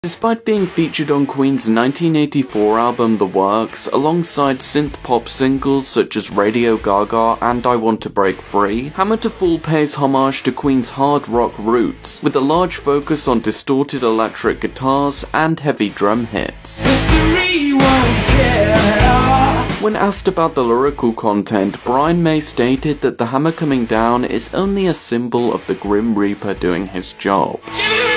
Despite being featured on Queen's 1984 album The Works, alongside synth-pop singles such as Radio Gaga and I Want to Break Free, Hammer to Fall pays homage to Queen's hard rock roots, with a large focus on distorted electric guitars and heavy drum hits. History won't care. When asked about the lyrical content, Brian May stated that the hammer coming down is only a symbol of the Grim Reaper doing his job.